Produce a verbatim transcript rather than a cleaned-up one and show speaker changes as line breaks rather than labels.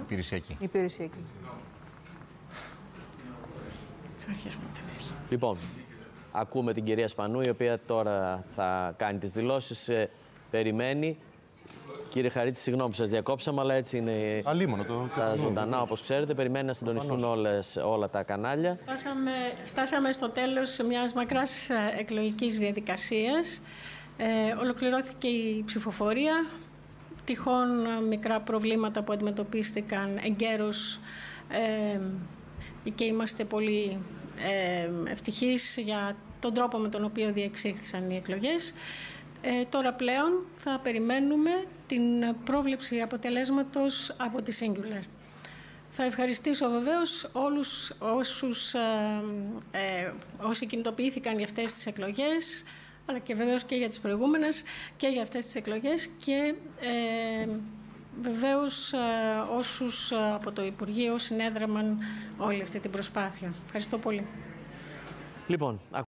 υπηρεσιακή.
Υπηρεσιακή.
Λοιπόν, ακούμε την κυρία Σπανού, η οποία τώρα θα κάνει τις δηλώσεις. Ε, περιμένει. Κύριε Χαρίτση, συγγνώμη που σας διακόψαμε, αλλά έτσι είναι
Αλίμονο, το...
τα ζωντανά, όπως ξέρετε. Περιμένει να συντονιστούν όλες, όλα τα κανάλια.
Φτάσαμε, φτάσαμε στο τέλος μιας μακράς εκλογικής διαδικασίας. Ε, ολοκληρώθηκε η ψηφοφορία. Τυχόν μικρά προβλήματα που αντιμετωπίστηκαν εγκαίρως ε, και είμαστε πολύ ε, ευτυχείς για τον τρόπο με τον οποίο διεξήχθησαν οι εκλογές. Ε, τώρα πλέον θα περιμένουμε την πρόβλεψη αποτελέσματος από τη Singular. Θα ευχαριστήσω βεβαίως όλους όσους, ε, ε, όσοι κινητοποιήθηκαν για αυτές τις εκλογές, αλλά και βεβαίως και για τις προηγούμενες και για αυτές τις εκλογές και ε, βεβαίως ε, όσους από το Υπουργείο συνέδραμαν όλη αυτή την προσπάθεια. Ευχαριστώ πολύ.
Λοιπόν,